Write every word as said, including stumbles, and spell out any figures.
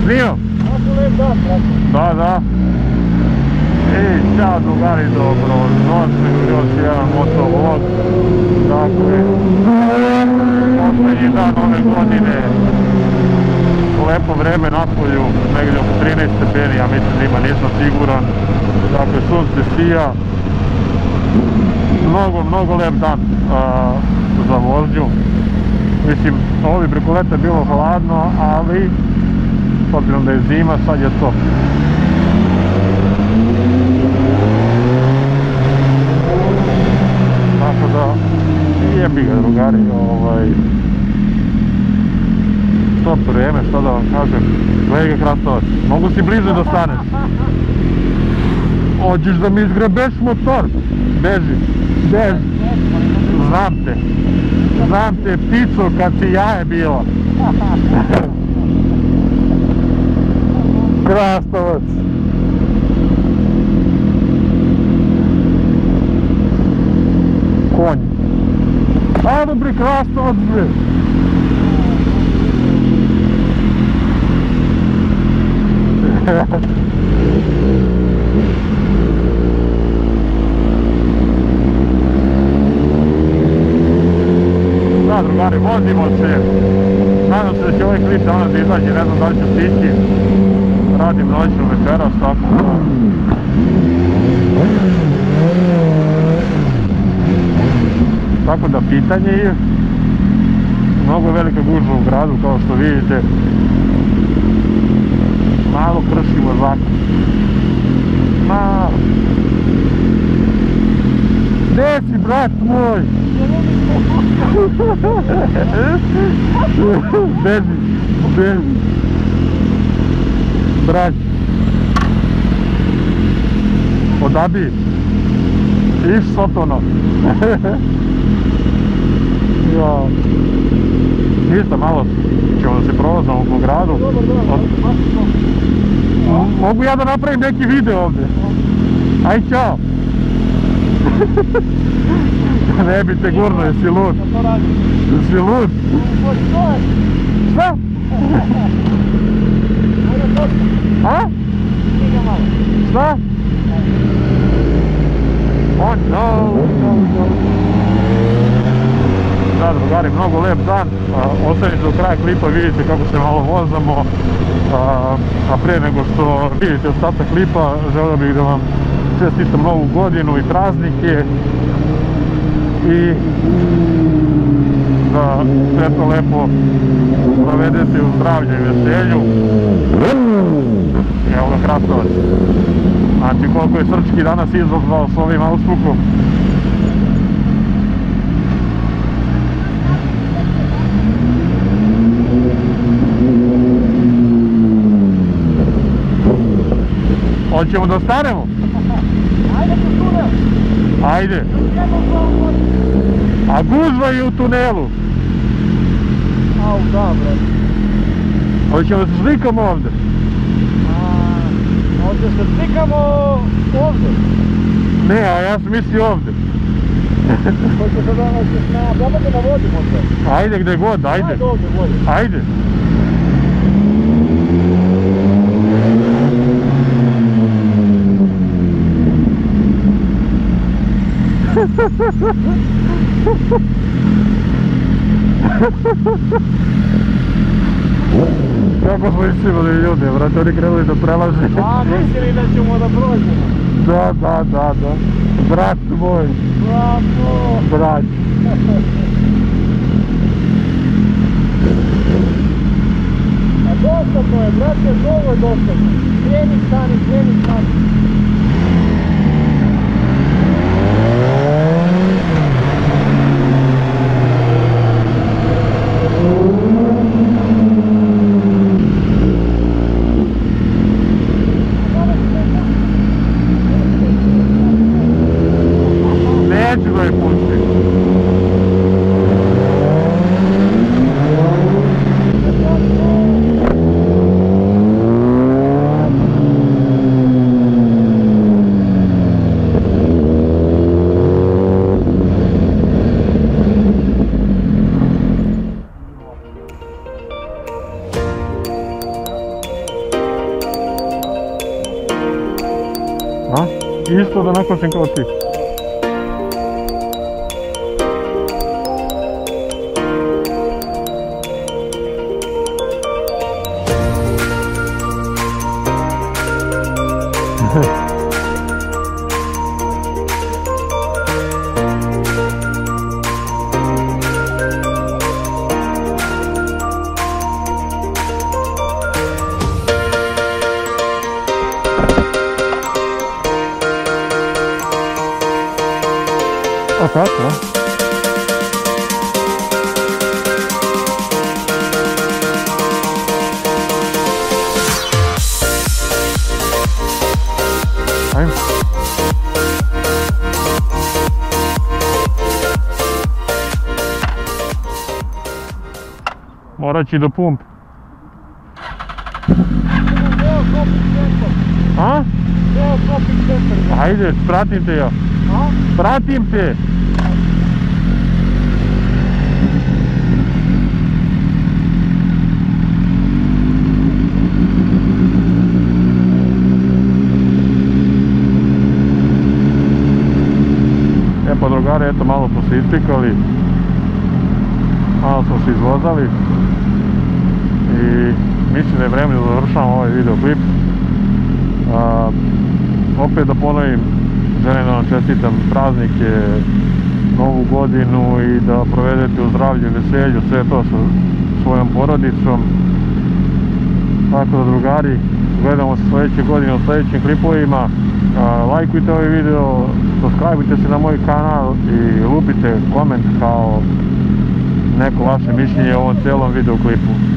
Snimam? Da, da. I ćao drugari, dobro noći, još jedan motovlog. Dakle, posljednji dan ove godine, lepo vreme na polju, negdje oko trinaest stepeni, ja mislim da ima, nisam siguran. Dakle, sunce sija. Mnogo, mnogo lep dan a, za vožnju. Mislim, ovo bi preko leta bilo hladno, ali s obzirom da je zima, sad je to. Tako da, jebi ga drugari, ovaj... top vrijeme, što da vam kažem. Gledaj ga Krastovac, mogu si bliže da staneš. Hoćeš da mi izgrebeš motor? Beži, beži. Znam te. Znam te, ptico, kad si jaje bila. Krastovac. Konj. Ajde bre, Krastovac bre. Da, drugari, vozimo se. Nadam se da će ovaj klip danas izaći, ne znam da li ću stići. Radim noćnu večeras, tako da... Tako da pitanje je... Mnogo velika gužva u gradu, kao što vidite. Malo kršimo zakon. Malo. Gdje si, brat moj? Beži, beži. Brać. Odabij. Iš sotono. Ja. Ništa, malo ćemo da se provozamo po gradu. Mogu ja da napravim neki video ovdje? Aj, čao. Ne bi te gurno, jesi lud? Jesi lud? Šta? A? Šta? Oh no, no, no. Da, drugari, mnogo lep dan. Ostanite do kraja klipa, vidite kako se malo vozamo. A prije nego što vidite ostatak klipa, želio bih da vam čestitam novu godinu i praznike. I da sve to lepo provedete u zdravlju i veselju. Evo ga Krastovac. Znači koliko je Srčki danas izazvao s ovim auspukom. Hoćemo da stanemo? Ajde po tunelu. Ajde. A gužva je u tunelu. Au, da, brate. Hoćemo da se slikamo ovdje? Ovdje se slikamo ovdje. Ne, a ja sam mislio ovdje. Hoće se da hoćeš na Blabate na vodi možda. Ajde gdje god, ajde. Ajde ovdje vodi. Ajde. Kako smo išćivali ljude, vrati, oni krenuli da prelaže. A, mislili da ćemo da prođemo. Da, da, da, da. Brat moj. Bravo. Brat. A dostatno je, brate, mnogo je dostatno. Kreni, stani, kreni, stani. Neću da je pusti. isto da nakočim kao ti. A tako, a? Ajmo. Morat će do pumpe. A? Ajde, pratim te ja. Pratim te! E pa drugari, eto malo smo se ispikali, malo smo se izvozali i mislim da je vrijeme da završavamo ovaj videoklip. A, opet da ponovim, želim da vam čestitam praznike, novu godinu i da provedete u zdravlju i veselju sve to sa svojom porodicom. Tako da drugari, gledamo se sljedeće godine u sljedećim klipovima. Lajkujte ovaj video, subscribeujte se na moj kanal i lupite koment kao neko vaše mišljenje o ovom cijelom videoklipu.